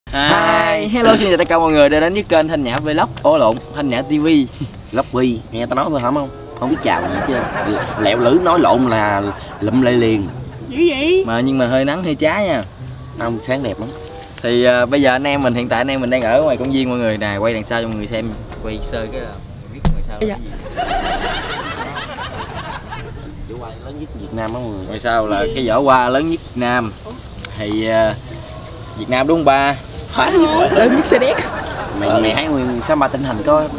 Hi, hello xin chào tất cả mọi người đã đến với kênh Thanh Nhã Vlog. Ủa lộn, Thanh Nhã TV. Vlog Vi, nghe tao nói thôi hả không? Không biết chào gì hết trơn. Lẹo lưỡi nói lộn là lụm lê liền. Dữ vậy? Nhưng mà hơi nắng hơi chá nha. Không, sáng đẹp lắm. Thì bây giờ anh em mình hiện tại anh em mình đang ở ngoài công viên mọi người nè, quay đằng sau cho mọi người xem, quay sơ cái biết ngoài sau cái gì. Giỏ hoa lớn nhất Việt Nam đó mọi người. Ngoài sau là cái giỏ hoa lớn nhất Việt Nam. Thì Việt Nam đúng không ba? Phải lớn nhất xe đét. Mày thấy nguyên 63 tỉnh thành có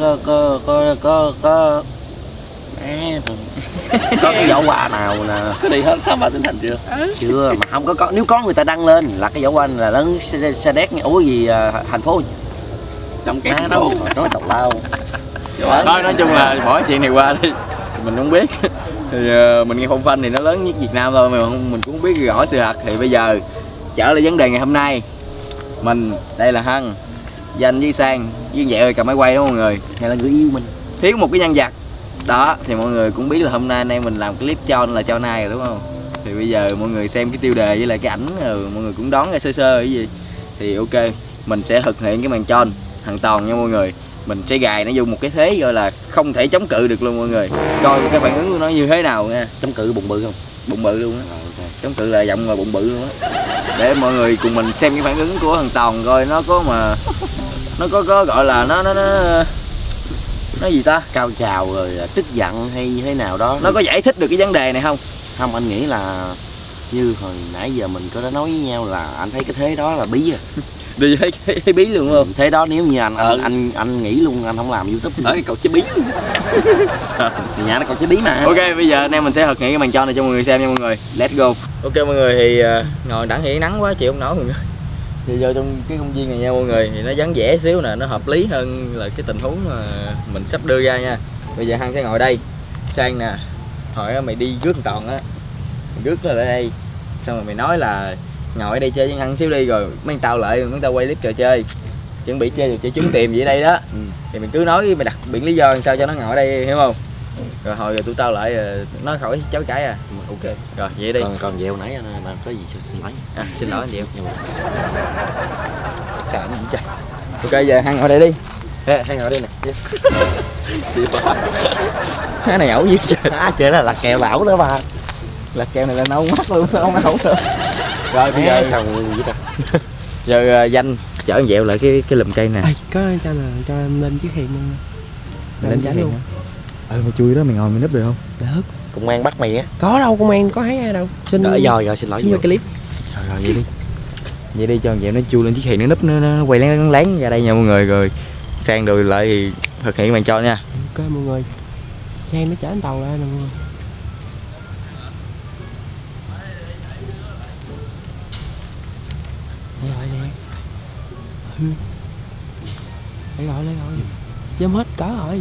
cái giỏ hoa nào nè. Có đi hết 63 tỉnh thành chưa? Chưa, mà không có nếu có người ta đăng lên là cái giỏ hoa là lớn xe đét nghe. Ủa gì thành phố Trong cái đâu nói tào lao. Nói chung là bỏ chuyện này qua đi, mình không biết. Thì mình nghe phong phanh thì nó lớn nhất Việt Nam thôi, mà mình cũng không biết rõ sự thật. Thì bây giờ trở lại vấn đề ngày hôm nay, mình đây là Hân, Danh với Sang với Dẹo rồi cầm máy quay đó mọi người. Này là người yêu mình, thiếu một cái nhân vật đó. Thì mọi người cũng biết là hôm nay anh em mình làm clip cho là cho nay rồi đúng không? Thì bây giờ mọi người xem cái tiêu đề với lại cái ảnh rồi mọi người cũng đoán ra sơ sơ cái gì. Thì ok, mình sẽ thực hiện cái màn tròn hoàn toàn nha mọi người. Mình sẽ gài nó vô một cái thế gọi là không thể chống cự được luôn mọi người. Coi cái phản ứng của nó như thế nào nha. chống cự bụng bự không? Bụng bự luôn á. Chống cự là giọng mà bụng bự luôn á. Để mọi người cùng mình xem cái phản ứng của thằng Toàn coi nó có mà nó có gọi là nó gì ta, Cao trào rồi tức giận hay thế nào đó. nó có giải thích được cái vấn đề này không? Không, anh nghĩ là như hồi nãy giờ mình có đã nói với nhau là anh thấy cái thế đó là bí à. Đi thấy bí luôn không? Thế đó nếu như anh nghĩ luôn anh không làm YouTube. Ở cái cậu chế bí. Thì nhà nó cậu chế bí mà. Ok, bây giờ anh em mình sẽ thực hiện cái màn tròn này cho mọi người xem nha mọi người. Let's go. Ok mọi người, thì ngồi đẳng hiện nắng quá chịu không nổi mọi người. Thì vô trong cái công viên này nha mọi người, thì nó vắng vẻ xíu nè, nó hợp lý hơn là cái tình huống mà mình sắp đưa ra nha. Bây giờ Hân sẽ ngồi đây. Sang nè, hỏi mày đi rước Toàn á, rước nó lại đây, xong rồi mày nói là ngồi ở đây chơi với Hân xíu đi, rồi mấy tao lại mấy tao quay clip trò chơi, chuẩn bị chơi rồi chơi trúng tìm gì ở đây đó. Thì mình cứ nói, mày đặt biển lý do làm sao cho nó ngồi ở đây, hiểu không? Rồi hồi rồi tụi tao lại nói khỏi chối cãi à. Ok rồi vậy đi. Còn Dẹo nãy anh có gì xin lỗi. Xin lỗi anh Dẹo. Sao anh chạy. Ok giờ Hân ngồi đây đi. Hân ngồi đây nè. Cái này ẩu gì trời. Trời đó là kẹo bão đó bà. Là kẹo này là nấu mắt luôn, nó không ẩu nữa. Rồi bây giờ xong gì ta. Giờ Danh chở anh Dẹo lại cái lùm cây nè. Có cho em lên chiếc hiền luôn. Lên trái luôn. Mày chui đó, mày ngồi mày núp được không? Được. Công an bắt mày á. Có đâu, công an có thấy ai đâu. Xin rồi xin lỗi. Xin cái clip. Rồi vậy đi. Vậy đi cho thằng Dẹo nó chui lên chiếc hiền, nó núp nó quay lén ra đây nha mọi người. Rồi Sang rồi lại thì thực hiện màn cho nha. Ok mọi người. Sang nó chở anh Tàu ra nè mọi người. Đây rồi nè. Lấy rồi. Chấm hết cỡ rồi.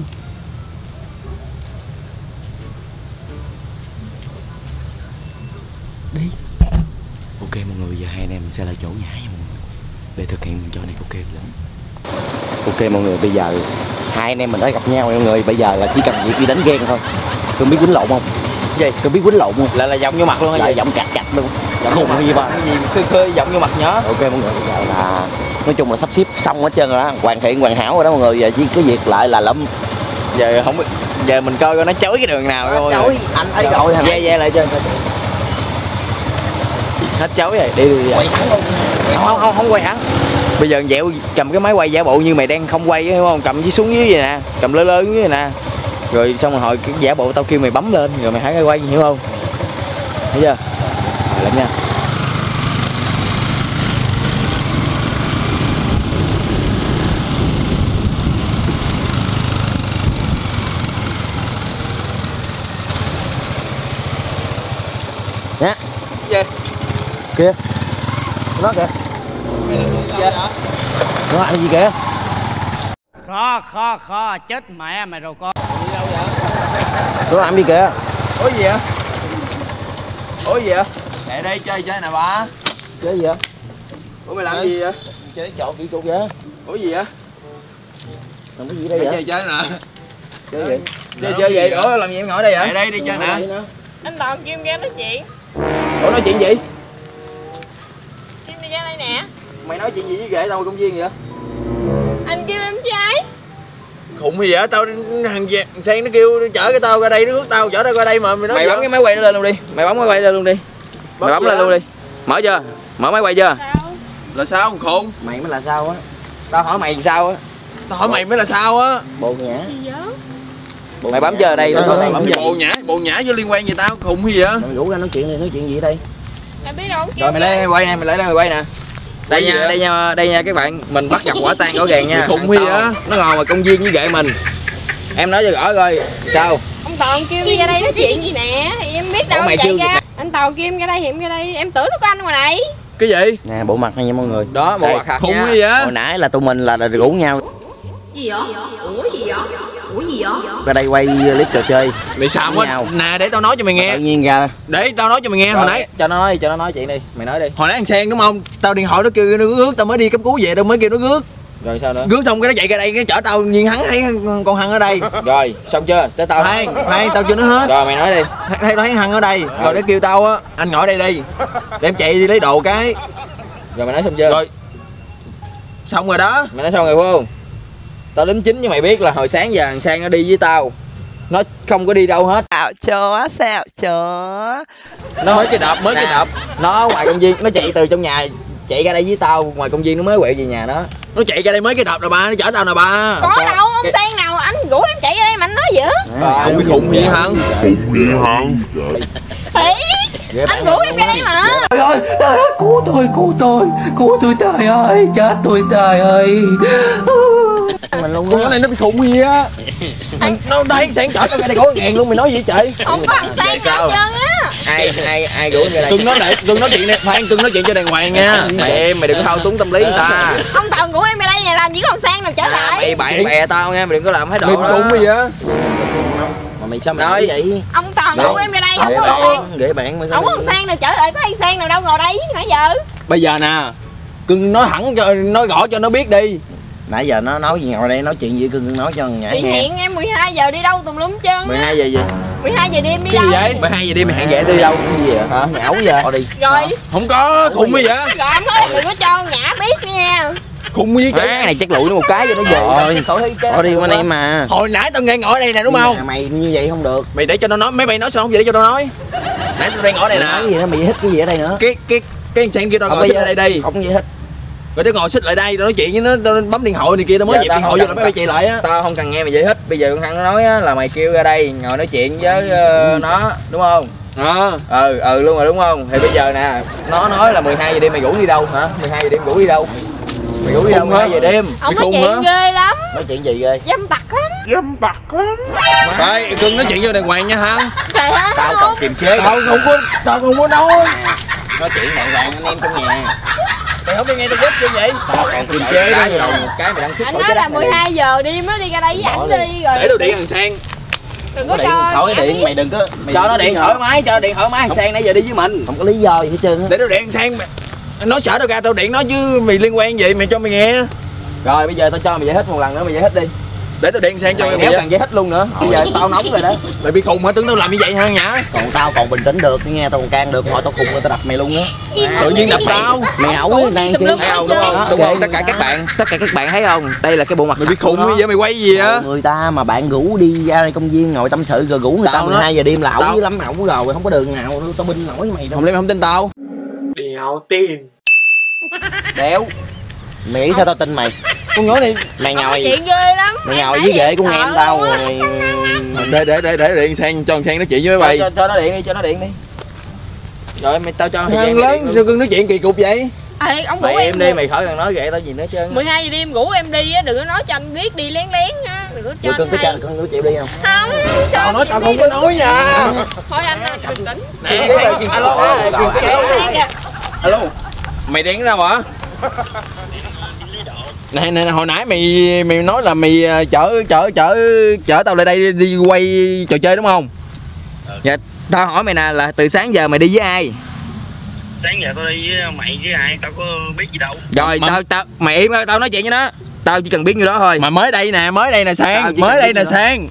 Đi. Ok mọi người, giờ hai anh em mình sẽ lại chỗ nhảy nha mọi người để thực hiện màn cho này. Ok lắm. Ok mọi người, bây giờ hai anh em mình đã gặp nhau mọi người. Bây giờ là chỉ cần việc đi đánh ghen thôi. Cưng biết quýnh lộn không? Gì? Cưng biết quýnh lộn không? Là giọng vô mặt luôn hả? Là giọng cạch luôn. Giọng khùng như ba. Cái gì khơi giọng vô mặt nhỏ. Ok mọi người, bây giờ là nói chung là sắp xếp xong hết trơn rồi đó, hoàn thiện hoàn hảo rồi đó mọi người. Giờ chỉ có việc lại là lụm. Giờ không biết, giờ mình coi nó chối cái đường nào thôi. Chối, anh thấy rồi hả? Ve lại cho hết chối rồi, đi. Quay thẳng luôn. Không quay hẳn. Bây giờ Dẹo cầm cái máy quay giả bộ như mày đang không quay hiểu không? Cầm dưới xuống dưới vậy nè, cầm lơ lơ dưới vậy nè. Rồi xong rồi hồi cái giả bộ tao kêu mày bấm lên rồi mày hãy cái quay, hiểu không? Thấy chưa? Rồi làm nha. Nhá. Gì? Kìa. Nó kìa. Nó ăn gì kìa? Khó chết mẹ mày rồi con. Đi đâu vậy? Nó làm gì kìa? Ủa gì vậy? Ủa gì vậy? Mẹ đây chơi nè bà. Chơi gì vậy? Ủa mày làm gì vậy? Chơi trộn kỹ cục vậy? Ủa gì vậy? Làm cái gì đây vậy? Chơi nè. Chơi gì? Chơi gì? Ủa làm gì em ngồi đây vậy? Mẹ đây đi chơi nè. Anh Toàn kêu em ra nói chuyện. Ủa nói chuyện gì? Kêu đi ra đây nè. Mày nói chuyện gì với ghệ tao công viên vậy? Anh kêu em trai. Khùng gì vậy? Tao thằng Sen nó kêu chở cái tao ra đây, nó rước tao chở tao ra đây mà mày nói. Mày bấm cái máy quay nó lên luôn đi. Mày bấm máy quay lên luôn đi. Mày bấm lên luôn đi. Mở chưa? Mở máy quay chưa? Là sao không khùng? Mày mới là sao á? Tao hỏi mày làm sao á? Tao hỏi mày mới là sao á? Bồ nhã. Mày bấm chưa đây? Bồ nhã vô liên quan gì tao? Khùng gì vậy? Mày rủ ra nói chuyện gì ở đây? Em biết đâu. Rồi mày lấy máy quay nè, mày lấy máy quay nè. Đây nha các bạn, mình bắt gặp quả tang rõ ràng nha. Khùng gì vậy? Nó ngồi ngoài công viên với ghệ mình. Em nói cho rõ coi, sao? Ông Toàn kêu đi ra đây nói chuyện gì nè, thì em biết đâu mày chạy kêu ra. Anh Toàn kêu em ra đây thì em ra đây, em tưởng nó có anh ngoài này. Cái gì? Nè bộ mặt này nha mọi người. Đó, bộ mặt thật khùng nha. gì vậy? Hồi nãy là tụi mình là rủ nhau Gì vậy? Ủa gì vậy? Ủa gì vậy? ra đây quay clip trò chơi. Mày xàm quá. Nhau. Nè để tao nói cho mày nghe. Tự nhiên ra Để tao nói cho mày nghe. Hồi nãy Cho nó nói chuyện đi, mày nói đi. Hồi nãy thằng Sen đúng không? Tao điện thoại nó kêu nó rước, tao mới đi cấp cứu về tao mới kêu nó rước. Rồi sao nữa? Rước xong cái nó chạy ra đây cái chở tao, nhiên hắn thấy con Hằng ở đây. Rồi, xong chưa? Tới tao. Khoan tao chưa nói hết. Rồi mày nói đi. Thấy Hằng ở đây, rồi nó kêu tao á, anh ngồi đây đi. Để em chạy đi lấy đồ cái. Rồi mày nói xong chưa? Rồi. Xong rồi đó. Mày nói xong rồi phải không? Tao đính chính với mày biết là hồi sáng giờ thằng Sang nó đi với tao. Nó không có đi đâu hết. Xạo chó. Nó mới cái đập. Nó ở ngoài công viên, nó chạy từ trong nhà chạy ra đây với tao, ngoài công viên nó mới quẹo về nhà nó. Nó chạy ra đây mới cái đập nè ba, nó chở tao nè ba. Có đâu, ông Sang nào anh rủ em chạy ra đây mà anh nói gì á? Không bị khùng gì hả? Thiệt, anh rủ em ra đây mà. Trời ơi, cứu tôi trời ơi, chết tôi trời ơi. mình luôn Con này nó bị khùng gì á. Nó thấy Sang chở tao ra đây có ngàn luôn, mày nói gì vậy? Không có thằng Sang nào chân á. Ai rủ ra đây? Cưng nói chuyện này, Phan cưng nói chuyện cho đàng hoàng nha. Mày đừng thao túng tâm lý người ta. Ông Toàn rủ em ra đây làm gì còn Sang nào trở lại. Mày bạn bè tao nha, mày đừng có làm thái độ đó. Mày khùng gì vậy? mà mày sao mày nói nói vậy? Ông Toàn rủ em ra đây không có thằng Sang. Ghệ bạn mà sao? Không có thằng Sang nào trở lại, có thằng Sang nào đâu ngồi đây nãy giờ. Bây giờ nè, cưng nói thẳng cho, nói rõ cho nó biết đi. Nãy giờ nó nói gì ngồi đây nói chuyện gì cưng nói cho nhã Chị nghe. hẹn em 12 giờ đi đâu tùm lum hết trơn. 12 giờ gì? 12 giờ đêm đi Cái đâu? gì vậy? 12 giờ đi mày hẹn ghệ đi đâu? Cái gì vậy hả? Ngảo vậy? Thôi đi. Rồi. Không có, khùng gì vậy? Rồi em nói em đừng có cho Nhã biết nha. Khùng gì Cái này chắc lụi nó một cái cho nó về. Thôi đi bên đây mà. Hồi nãy tao nghe ngồi ở đây nè đúng không? Mày như vậy không được. Mày để cho nó nói, mấy mày nói sao không vậy để cho nó nói. Nãy tao đang ngồi ở đây Nói nè. gì nữa mày hít cái gì ở đây nữa? Cái Sang kêu tao ngồi xích ở đây đi. Không gì hết. Rồi tao ngồi xích lại đây, tao nói chuyện với nó, tao bấm điện thoại này kia, tao mới dẹp điện thoại vô là mấy mày chạy lại á. Tao không cần nghe mày giải thích. Bây giờ con Hằng nó nói á, là mày kêu ra đây ngồi nói chuyện với nó đúng không? Luôn rồi đúng không? Thì bây giờ nè, nó nói là 12 giờ đêm mày rủ đi đâu hả? 12 giờ đêm rủ đi đâu? Mày rủ đi đâu 12 giờ đêm? Ông nói chuyện ghê lắm. Nói chuyện gì ghê? Dâm tặc lắm. Đây, cưng nói chuyện vô đàng hoàng nha hả? Trời ơi. Tao còn kiềm chế. Tao không có nói. Nói chuyện đàng hoàng anh em trong nhà. Mày không đi nghe tao giúp như vậy. Tao còn kiềm chế đó nhiều. Một cái mày đang xích. Anh nói là 12 giờ đi mới đi ra đây với ảnh đi rồi. Để tao điện thằng Sang. Đừng có Điện cho thoại Nhã điện biết. mày đừng có mày Cho nó điện thoải mái, cho nó điện thoải mái. Thằng Sang nãy giờ đi với mình. không có lý do gì hết trơn á. Để tao điện thằng Sang. Nó chở tao ra tao điện nó chứ mày liên quan gì mày cho mày nghe. Rồi bây giờ tao cho mày giải thích một lần nữa, mày giải thích đi. Để tao điện Sang cho Mày mày. nếu cần giải thích luôn nữa. Bây giờ tao nóng rồi đó. Mày bị khùng hả? Tưởng tao làm như vậy hả Nhã? Còn tao còn bình tĩnh được nghe tao còn can được hỏi tao khùng tao đập mày luôn á. Tự nhiên đập tao. Mày ẩu đang chi Thấy không đúng không? Đúng không? Tất cả các bạn thấy không? Đây là cái bộ mặt. Mày bị khùng như vậy mày quay gì á? người ta mà bạn rủ đi ra đây công viên ngồi tâm sự rồi rủ người ta Tao 12 giờ đêm là ẩu tao- dữ lắm, ẩu rồi không có đường nào tao binh nổi mày đâu. Không lẽ mày không tin tao? Đéo. Mày nghĩ sao tao tin mày? Con nhỏ này Mày Ông nói ngồi chuyện ghê lắm. mày ngồi với ghệ con em tao rồi. để điện Sang cho thằng Sang nói chuyện với mày. Cho nó điện đi, cho nó điện đi. Rồi mày tao cho thời gian Thằng mày lớn điện sao luôn. cưng nói chuyện kỳ cục vậy? Ê, ông rủ Mày em im đi, mày khỏi cần nói ghệ tao gì nữa hết trơn. 12 giờ đêm rủ em đi á, đừng có nói cho anh biết đi lén lén á, đừng có cho Rồi anh cưng có hay. cho cưng có chịu đi không? Không, Tao nói tao không có nói nha. thôi anh bình tĩnh. Alo. Sang kìa. Alo. Mày điện đâu hả? Nè hồi nãy mày nói là mày chở tao lại đây đi quay trò chơi đúng không? Dạ, tao hỏi mày nè là từ sáng giờ mày đi với ai? Sáng giờ tao đi với mày với ai, tao có biết gì đâu. Rồi tao mày im ơi, tao nói chuyện với nó. Tao chỉ cần biết như đó thôi. Mà mới đây nè Sang, mới đây nè Sang.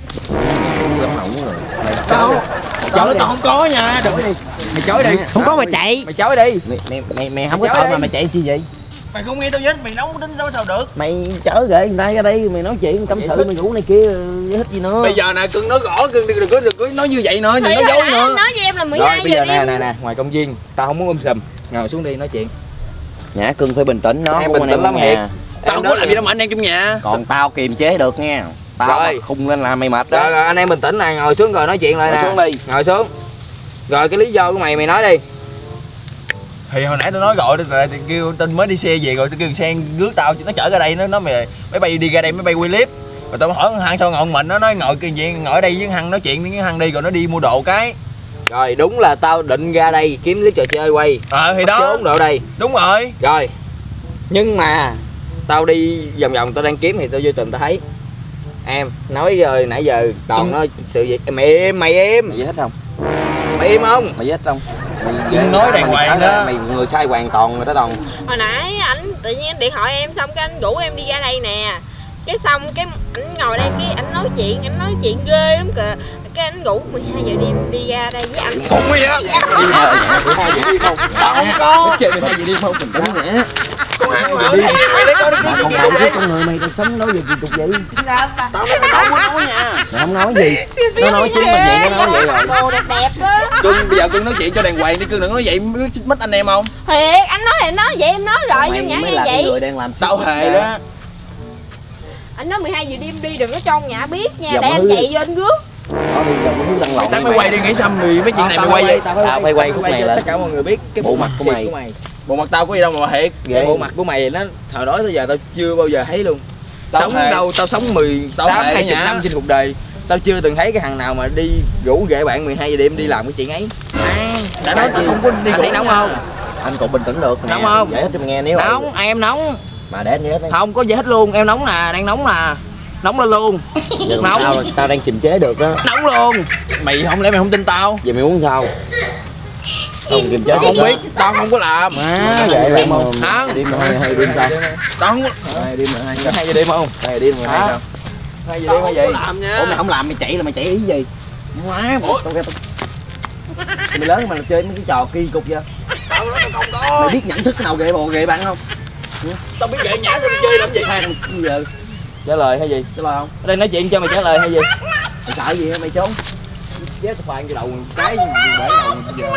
Đâu? Chở tao không có nha, đừng. Mày chối đi. Không có mà chạy. Mày chối đi. Mày không có Chối tội đi. mà mày chạy chi vậy? Mày không nghe tao giải thích, mày nấu tính sao được. Mày chở gậy người ta ra đây mày nói chuyện tâm sự mày rủ này kia giải thích gì nữa. Bây giờ nè Cưng nói rõ, Cưng đừng có nói như vậy nữa, đừng nói dối nữa. Nói với em là 12 Rồi giờ bây giờ đi. nè, ngoài công viên tao không muốn sùm, ngồi xuống đi nói chuyện. Nhã Cưng phải bình tĩnh, nó Em của bình tĩnh lắm nhà. Hiệp. Tao không có làm gì đâu mà anh em trong nhà. Còn tao kiềm chế được nha. Tao Rồi. khùng lên làm mày mệt đó. Rồi anh em bình tĩnh nè, ngồi xuống rồi nói chuyện lại nè. Ngồi xuống đi. Ngồi xuống. Rồi cái lý do của mày nói đi. Thì hồi nãy tao nói gọi rồi thì kêu Tinh mới đi xe về rồi tao kêu Sen rước tao nó chở ra đây, nó nói mày máy bay đi ra đây máy bay quay clip. Rồi tao hỏi Hằng sao ngồi mình, nó nói ngồi kia vậy ngồi ở đây với Hằng nói chuyện với Hằng đi rồi nó đi mua đồ cái. Rồi đúng là tao định ra đây kiếm clip trò chơi quay. Thì đó. Trốn đồ đây. Đúng rồi. Rồi. Nhưng mà tao đi vòng vòng tao đang kiếm thì tao vô tình tao thấy em nói rồi nãy giờ toàn nói sự việc mày im. Mày giải thích không? Mày im không? Mày giải thích không? Cưng nói đàng hoàng đó. Mày người sai hoàn toàn rồi đó Toàn. Hồi nãy ảnh tự nhiên anh điện thoại em xong cái anh rủ em đi ra đây nè. Cái xong cái ảnh ngồi đây cái anh nói chuyện ghê lắm kìa. Cái anh ngủ 12 giờ đêm đi ra đây với anh. Khùng gì á. 12 giờ đi không? Tao không có. Chơi 12 giờ đi không? Bình tĩnh nè. Con Hằng mà mày lấy có Mày không làm với con người mày tao sống nói gì kỳ cục vậy? tao nói mày không có nói nha. Mày không nói gì? Nó nói chính mình vậy, nó nói vậy rồi. Đồ đẹp đẹp đó. Cưng bây giờ Cưng nói chuyện cho đàng hoàng đi, Cưng đừng nói vậy xích mít anh em không? Thiệt, anh nói thì nói vậy em nói rồi nhưng nhã Mày nghe là vậy. người đang làm Tao hề đó. Anh nói 12 giờ đêm đi đừng có cho con nhà biết nha, Dòng để anh hư. chạy vô anh rước. Nó đi đâu cũng đăng lộn. Tao mới quay đi nghĩ xong rồi mấy chuyện này mày quay vậy. Tao phải quay khúc này cho lên. tất cả mọi người biết cái Bộ mặt của mày. Bộ mặt tao có gì đâu mà thiệt. Cái bộ mặt của mày nó thời đó tới giờ tao chưa bao giờ thấy luôn. Tao Sống thề. đâu, tao sống 18 Tao thề 20 nhá. năm trên cuộc đời. Tao chưa từng thấy cái thằng nào mà đi rủ ghệ bạn 12 giờ đêm đi làm cái chuyện ấy. Đã nói tao không có đi Anh thấy nóng không? Anh còn bình tĩnh được nè. Nóng không? Giải thích cho mày nghe nếu Nóng, em nóng. mà để anh giải thích đi. Không có giải thích luôn, em nóng nè, đang nóng nè. Nóng lên luôn. Giờ Nóng. tao đang kiềm chế được đó. Nóng luôn. Mày không lẽ mày không tin tao? Giờ mày muốn sao? Không kiềm chế Tao được không đó. biết, tao không có làm. Má vậy là không? Hả? Đêm 12 đêm sao? Tao không có Đêm 12 sao? 2 giờ đêm không? 2 đêm 12 sao? 2 giờ đêm hay vậy? làm nha. Ủa mày không làm mày chạy là mày chạy ý gì? Má tao nghe mày lớn mà chơi mấy cái trò kỳ cục vậy? Tao nói tao không có. Mày biết nhận thức cái nào ghệ bồ ghệ bạn không? Tao biết gậy nhã tao đi chơi làm gì. Hai thằng giờ Trả lời hay gì? trả lời không? Ở đây nói chuyện cho mày trả lời hay gì? Mày sợ gì hả mày trốn? Chết tao phàn cho đầu cái bể đầu giờ.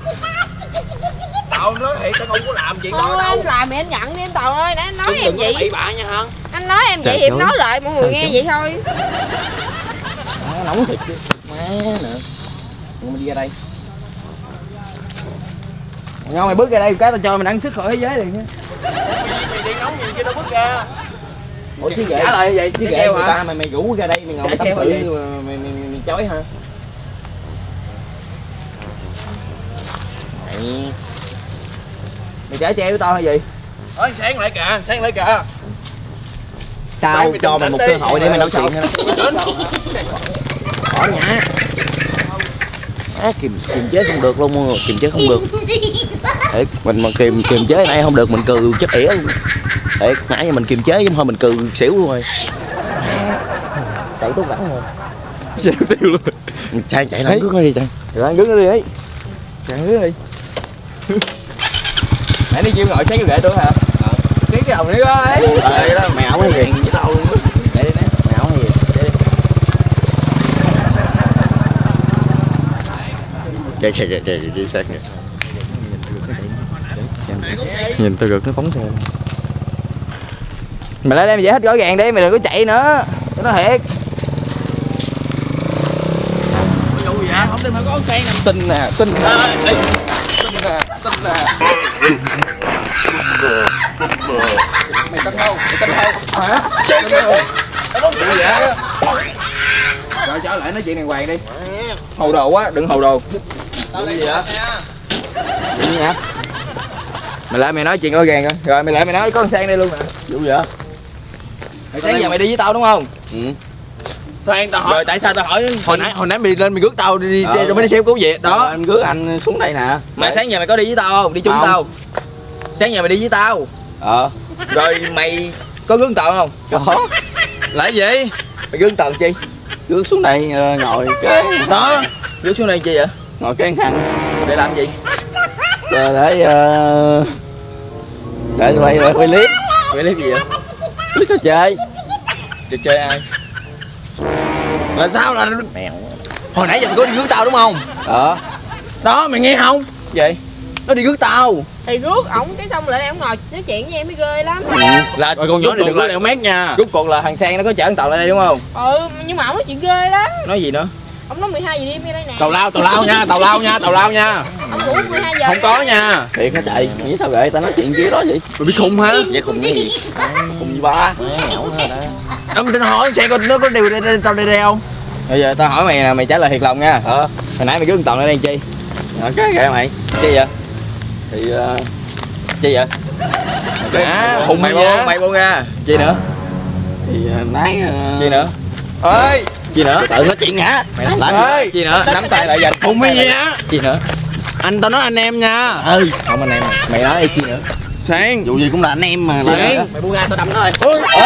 Tao nói thiệt tao không có làm chuyện đó Thôi đâu. anh làm thì anh nhận đi em Toàn ơi, để anh nói em vậy. Bậy bạ nha hả? Anh nói em vậy thì em nói lại mọi người nghe vậy thôi. Má nóng thiệt chứ. Má nữa. Nhưng mà đi ra đây. Ngon mày bước ra đây cái tao cho mày đăng sức khỏi thế giới liền nha. Mày đi nóng gì kia tao bước ra. Ủa chứ ghệ. Trả lời vậy Chứ chứ ghệ kêu người hả? ta mày rủ ra đây mày ngồi Trả tâm kêu sự vậy? mày chối hả? Mày Mày trả treo với tao hay gì? Ơi sáng lại kìa, sáng lại kìa. tao mày cho bình mày một tĩnh cơ đi. hội để mày nói chuyện nha. Bỏ nhã. Kiềm chế không được luôn mọi người, kiềm chế không được. Thiệt, mình mà kiềm chế này không được mình cừ chết ỉa luôn. Thiệt, nãy giờ mình kiềm chế chứ thôi mình cừ xỉu luôn rồi. Chạy tốt vẳng rồi. Xỉu tiêu luôn. Chạy làm cước nó đi chạy. Rồi ăn cứng nó đi ấy. Chạy cứng đi. Nãy đi kêu ngồi sáng vô ghệ tôi hả? Cái đầu nữa ấy. Đây đó mày ảo hay gì với tao luôn. Để đi nè, mày ảo hay gì? Để đi. Kìa đi sát nè. Nhìn tôi gật nó phóng xe. Mày lấy đây mày giải thích rõ ràng đi, mày đừng có chạy nữa. Cho nó thiệt. Vụ gì vậy? Không tin phải có con sen nè. Tin nè, tin nè. Tin nè. Mày tin không? Mày tin không? Hả? Sen kìa. Tao nói chuyện vậy. Rồi trở lại nói chuyện đàng hoàng đi. Hồ đồ quá, đừng hồ đồ. Tao đây gì vậy? Gì nha? Mày lại mày nói chuyện rõ ràng coi. Rồi mày lại mày nói có con sang đây luôn nè. Vụ vậy? Mày sáng giờ mày đi với tao đúng không? Ừ. Khoan tao hỏi. Rồi tại sao tao hỏi Hồi nãy mày lên mày rước tao đi rồi mới đi xem cứu về đó. Anh rước anh xuống đây nè. Mày sáng giờ mày có đi với tao không? Đi chung với tao. Sáng giờ mày đi với tao. Rồi mày có rước tao không? Có. Lại gì? Mày rước tao chi? Rước xuống đây ngồi cái Đó. Rước xuống đây chi vậy? ngồi cái khăn Để làm gì? để Để quay clip. Quay clip gì vậy? Clip trò chơi. Trò chơi ai? Là sao là Mèo. hồi nãy giờ mày có đi rước tao đúng không? Đó mày nghe không? Vậy? Nó đi rước tao. Thì rước ổng cái xong lại đây ổng ngồi nói chuyện với em mới ghê lắm. Là Rồi con nhỏ này đừng có đeo mét nha. rút cuộc là thằng Sang nó có chở con Tàu lên đây đúng không? Nhưng mà ổng nói chuyện ghê lắm. Nói gì nữa? Ổng nói 12 giờ đêm như đây nè. Tào lao nha, tào lao nha. Ổng ngủ 12 giờ. Không có nha. Thiệt hả trời, nghĩ sao vậy? Tao nói chuyện kia đó vậy. Mày bị khùng hả? Vậy khùng cái gì? Khùng gì ba? Mèo hết đó. Ông tin hỏi xe nó có điều tao đi đây không? Bây giờ tao hỏi mày nè, mày trả lời thiệt lòng nha. Hồi nãy mày rước con Tàu lên đây làm chi? Cái kệ mày. Chi vậy? Thì Chi vậy? Khùng mày nha. mày buông ra. Chi nữa? thì nãy Chi nữa? Ơi, Chi nữa? tự nói chuyện hả? Mày nói Ê! chi nữa? Nắm tay lại dành. khùng hay gì á? Chi nữa? Anh tao nói anh em nha. Không anh em. Mày nói đi chi nữa? Sáng. Dù gì cũng là anh em mà. Chi Là- nữa? Mày buông ra tao đâm nó thôi.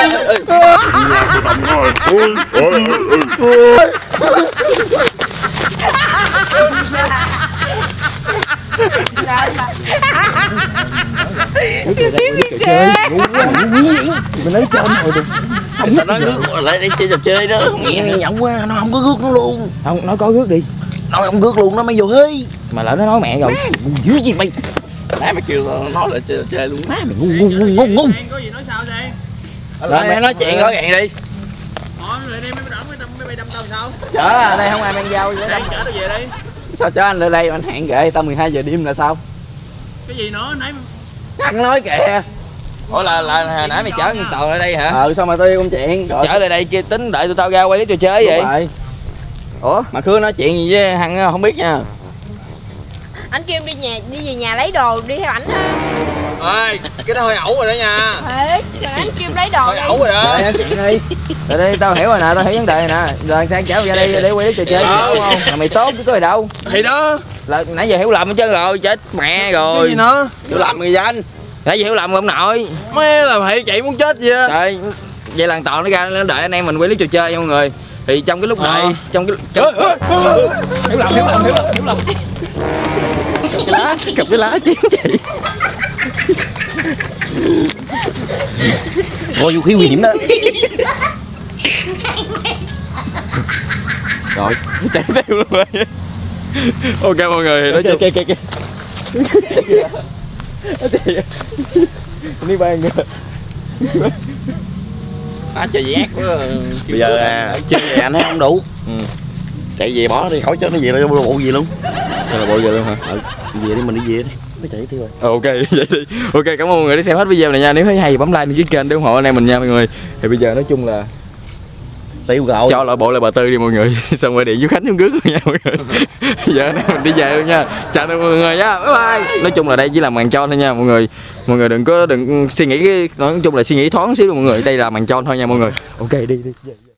Mày nói cho ông hồi được. Không tao nói rước lại đây chơi trò chơi đó. Nghe nhộng quá, nó không có rước nó luôn. Không, nói có rước đi. Nói không rước luôn nó mới vô hơi. Mà lỡ nó nói mẹ rồi. Dữ gì mày? Nãy mày kêu nói là chơi trò chơi luôn. Má mày ngu. Có gì nói sao đây? Lại nói chuyện rõ ràng đi. Lại đi mấy bay đâm tao sao? Chở đây không ai mang dao nữa. Chở tao về đi. Sao cho anh lên đây anh hẹn gửi tao 12 giờ đêm là sao? Cái gì nữa nãy Anh nói kìa. Ủa là hồi nãy mày chở con Tàu lại đây hả? Sao mà tôi yêu công chuyện? Chở lại đây kia tính đợi tụi tao ra quay clip trò chơi vậy? Vậy. Ủa mà Khương nói chuyện gì với Hằng không biết nha. Ảnh kêu em đi về nhà lấy đồ đi theo ảnh á. ơi, cái đó hơi ẩu rồi đó nha. Thiệt, rồi ảnh kêu em lấy đồ Hơi đi. ẩu rồi đó. Đợi nói chuyện đi. Rồi đây tao hiểu rồi nè, tao hiểu vấn đề nè. Rồi Sang chở ra đây để quay clip trò chơi đúng không? Mà mày tốt chứ có gì đâu. Thì đó. Là nãy giờ hiểu lầm hết trơn rồi, chết mẹ Cái rồi. gì nữa? Tôi làm người danh. Nãy giờ hiểu lầm ông nội. Mấy là phải chạy muốn chết vậy. Trời, vậy là Toàn nó ra nó đợi anh em mình quay clip trò chơi nha mọi người. Thì trong cái lúc đợi, trong cái hiểu lầm. Cái lá, cầm cái lá chém chị. Ngồi vũ khí nguy hiểm đó. Rồi, chạy theo luôn rồi. Ok mọi người, nói chung kìa. Đi bàn kìa. Chơi giác quá. Bây giờ chơi về anh thấy không đủ. Chạy về bỏ nó đi khỏi cho nó về là bộ gì luôn. Đây là bộ giờ luôn hả? Về đi mình đi về đi. Nó chạy tiêu rồi. Ok, vậy đi. Ok, cảm ơn mọi người đã xem hết video này nha. Nếu thấy hay bấm like đăng ký kênh để ủng hộ anh em mình nha mọi người. Thì bây giờ nói chung là Tiêu rồi. cho lại bộ lại bà Tư đi mọi người. Xong rồi điện với Khánh xuống rước luôn nha mọi người. Giờ anh em mình đi về luôn nha. Chào tạm biệt mọi người nha. Bye bye. Nói chung là đây chỉ là màn cho thôi nha mọi người. Mọi người đừng suy nghĩ nói chung là suy nghĩ thoáng xíu mọi người. Đây là màn cho thôi nha mọi người. Ok đi.